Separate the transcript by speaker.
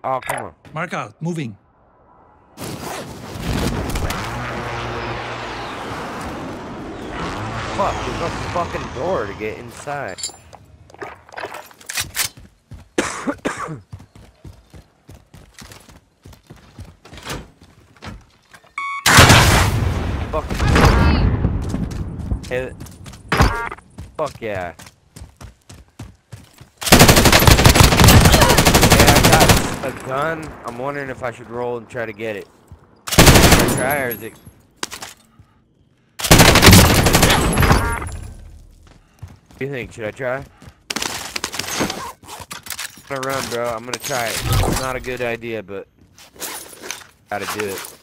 Speaker 1: Oh, come on.
Speaker 2: Mark out. Moving.
Speaker 1: Fuck, there's no fucking door to get inside. Fuck. Hey, fuck yeah. Yeah, I got a gun. I'm wondering if I should roll and try to get it. Should I try or is it... What do you think? Should I try? I'm gonna run, bro. I'm gonna try it. It's not a good idea, but gotta do it.